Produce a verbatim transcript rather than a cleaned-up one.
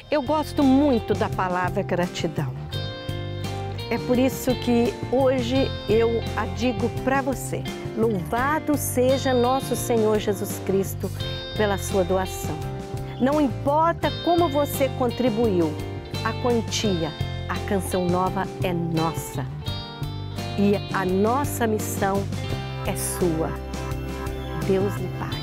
Eu gosto muito da palavra gratidão. É por isso que hoje eu a digo para você. Louvado seja nosso Senhor Jesus Cristo pela sua doação. Não importa como você contribuiu, a quantia, a Canção Nova é nossa. E a nossa missão é sua. Deus lhe pague.